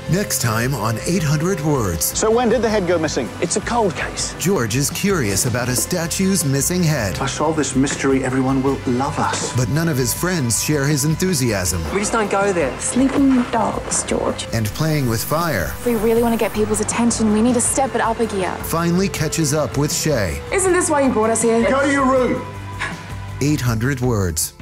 Next time on 800 Words. So when did the head go missing? It's a cold case. George is curious about a statue's missing head. If I solve this mystery, everyone will love us. But none of his friends share his enthusiasm. We just don't go there. Sleeping with dogs, George. And playing with fire. If we really want to get people's attention, we need to step it up a gear. Finally catches up with Shay. Isn't this why you brought us here? Go to your room. 800 Words.